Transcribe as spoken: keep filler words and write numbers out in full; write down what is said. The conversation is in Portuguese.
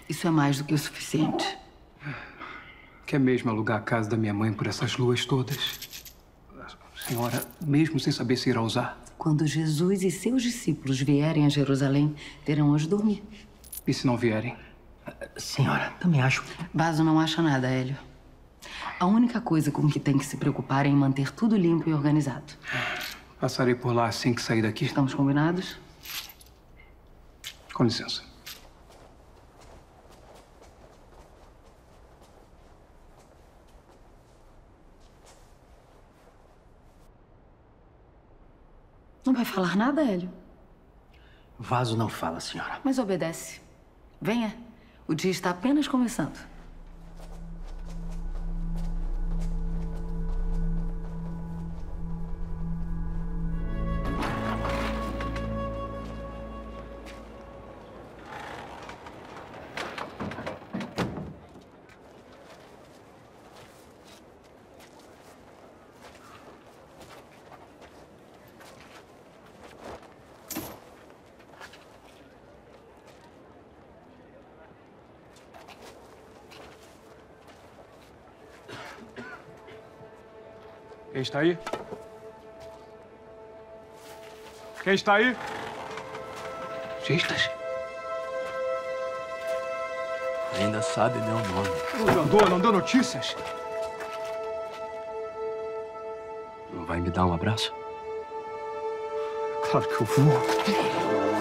Isso é mais do que o suficiente. Quer mesmo alugar a casa da minha mãe por essas luas todas? Senhora, mesmo sem saber se irá usar? Quando Jesus e seus discípulos vierem a Jerusalém, terão onde dormir. E se não vierem? Senhora, também acho... Vaso não acha nada, Hélio. A única coisa com que tem que se preocupar é em manter tudo limpo e organizado. Passarei por lá assim que sair daqui. Estamos combinados? Com licença. Não vai falar nada, Hélio? Vaso não fala, senhora. Mas obedece. Venha. O dia está apenas começando. Quem está aí? Quem está aí? Gistas? Ainda sabe meu nome. Não andou, não deu notícias. Não vai me dar um abraço? Claro que eu vou.